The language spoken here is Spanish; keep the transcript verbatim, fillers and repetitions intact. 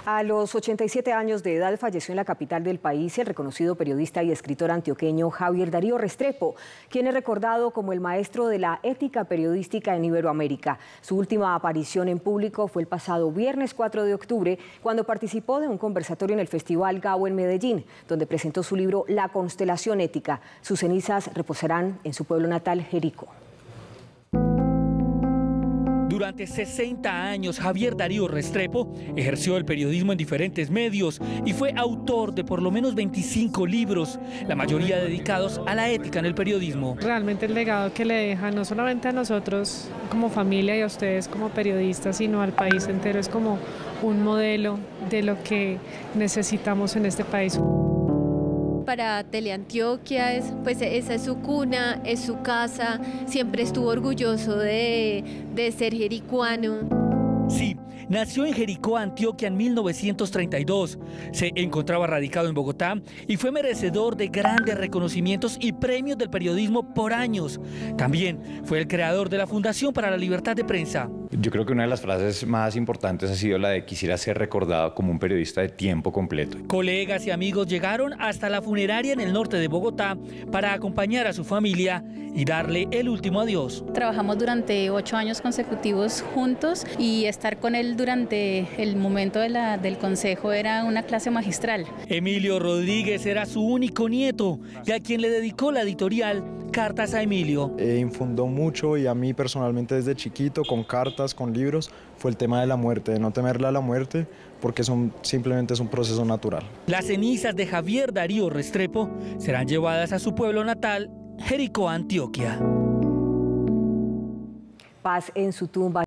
A los ochenta y siete años de edad falleció en la capital del país el reconocido periodista y escritor antioqueño Javier Darío Restrepo, quien es recordado como el maestro de la ética periodística en Iberoamérica. Su última aparición en público fue el pasado viernes cuatro de octubre, cuando participó de un conversatorio en el Festival Gabo en Medellín, donde presentó su libro La Constelación Ética. Sus cenizas reposarán en su pueblo natal, Jericó. Durante sesenta años, Javier Darío Restrepo ejerció el periodismo en diferentes medios y fue autor de por lo menos veinticinco libros, la mayoría dedicados a la ética en el periodismo. Realmente el legado que le deja no solamente a nosotros como familia y a ustedes como periodistas, sino al país entero, es como un modelo de lo que necesitamos en este país. Para Teleantioquia, es, pues esa es su cuna, es su casa, siempre estuvo orgulloso de, de ser jericuano. Sí, nació en Jericó, Antioquia, en mil novecientos treinta y dos. Se encontraba radicado en Bogotá y fue merecedor de grandes reconocimientos y premios del periodismo por años. También fue el creador de la Fundación para la Libertad de Prensa. Yo creo que una de las frases más importantes ha sido la de quisiera ser recordado como un periodista de tiempo completo. Colegas y amigos llegaron hasta la funeraria en el norte de Bogotá para acompañar a su familia y darle el último adiós. Trabajamos durante ocho años consecutivos juntos y estar con él durante el momento de la, del consejo era una clase magistral. Emilio Rodríguez era su único nieto y a quien le dedicó la editorial Cartas a Emilio. Eh, infundó mucho y a mí personalmente desde chiquito, con cartas, con libros, fue el tema de la muerte, de no temerle a la muerte, porque es un, simplemente es un proceso natural. Las cenizas de Javier Darío Restrepo serán llevadas a su pueblo natal, Jericó, Antioquia. Paz en su tumba.